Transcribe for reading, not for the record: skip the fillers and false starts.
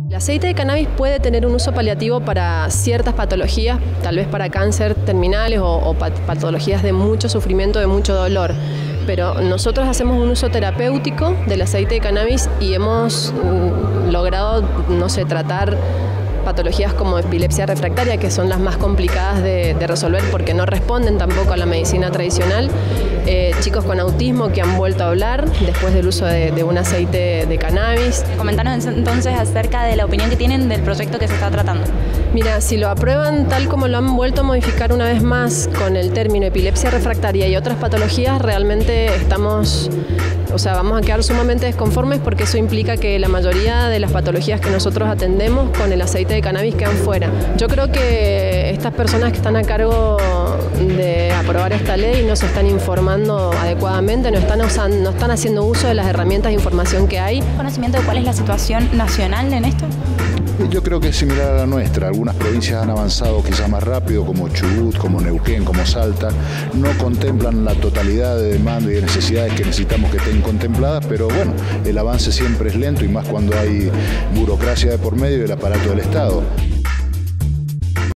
El aceite de cannabis puede tener un uso paliativo para ciertas patologías, tal vez para cáncer terminales o patologías de mucho sufrimiento, de mucho dolor. Pero nosotros hacemos un uso terapéutico del aceite de cannabis y hemos logrado, tratar patologías como epilepsia refractaria, que son las más complicadas de resolver porque no responden tampoco a la medicina tradicional. Chicos con autismo que han vuelto a hablar después del uso de un aceite de cannabis. Comentanos entonces acerca de la opinión que tienen del proyecto que se está tratando. Mira, si lo aprueban tal como lo han vuelto a modificar una vez más con el término epilepsia refractaria y otras patologías, realmente vamos a quedar sumamente desconformes porque eso implica que la mayoría de las patologías que nosotros atendemos con el aceite de cannabis quedan fuera. Yo creo que estas personas que están a cargo de aprobar esta ley no se están informando adecuadamente, no están haciendo uso de las herramientas de información que hay. ¿Conocimiento de cuál es la situación nacional en esto? Yo creo que es similar a la nuestra. Algunas provincias han avanzado quizás más rápido, como Chubut, como Neuquén, como Salta. No contemplan la totalidad de demanda y de necesidades que necesitamos que estén contempladas, pero bueno, el avance siempre es lento y más cuando hay burocracia de por medio y el aparato del Estado.